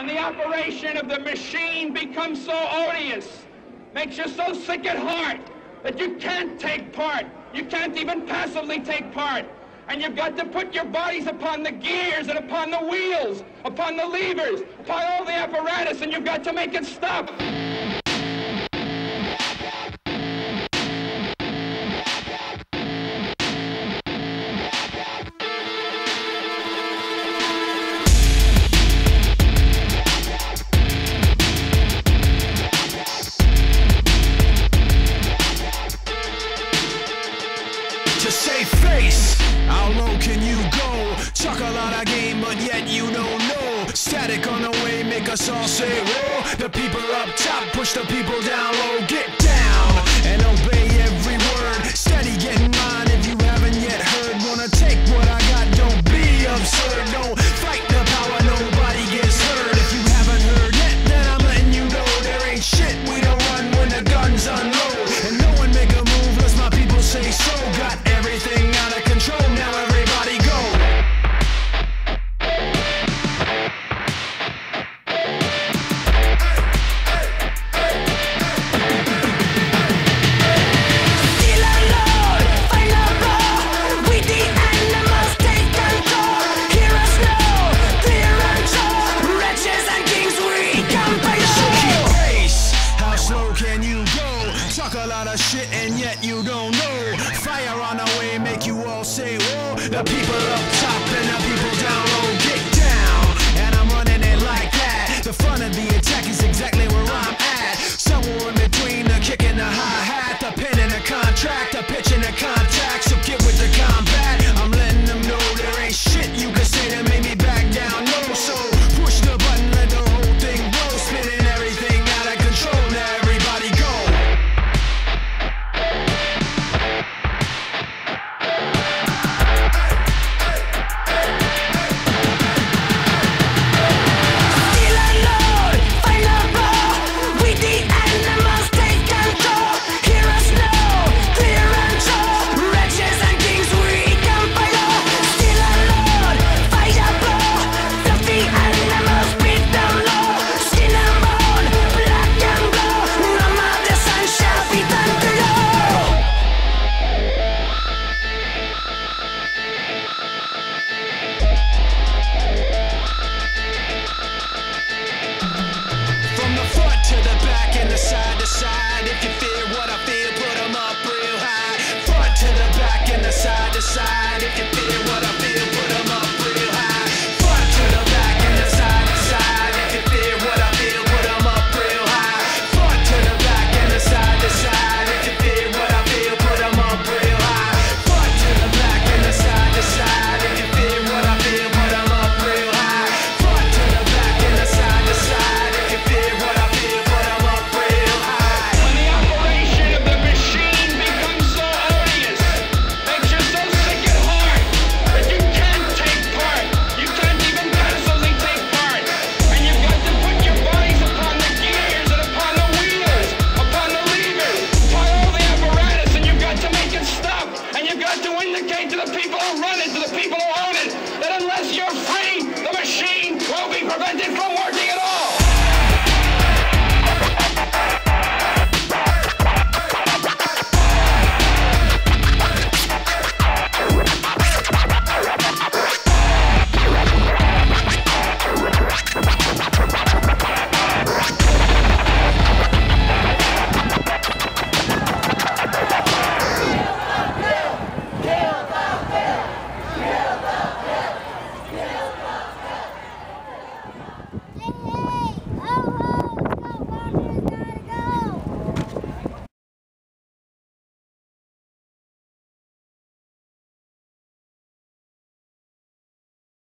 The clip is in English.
when the operation of the machine becomes so odious, makes you so sick at heart that you can't take part. You can't even passively take part. And you've got to put your bodies upon the gears and upon the wheels, upon the levers, upon all the apparatus, and you've got to make it stop. How low can you go? Talk a lot of game, but yet you don't know. Static on the way, make us all say whoa. The people up top push the people down low. Get down and obey every word. Steady getting mine if you haven't yet heard. Wanna take what I got, don't be absurd. Don't fight the power, nobody gets hurt. If you haven't heard yet, then I'm letting you know there ain't shit we don't run when the guns unload. And no one make a move unless my people say so. Got everything out of control, now everybody go. Still alone, final road. We the animals take control. Hear us now, clear and show. Wretches and kings, we come by the So keep pace, how slow can you go? Talk a lot of shit and yet you don't know. Fire on the way, make you all say whoa. The people up top and the people down low. Get down, and I'm running it like that. The front of the attack is exactly where I'm at. Somewhere in between the kick and the hi-hat, the pin and the contract, the pitch and the contract.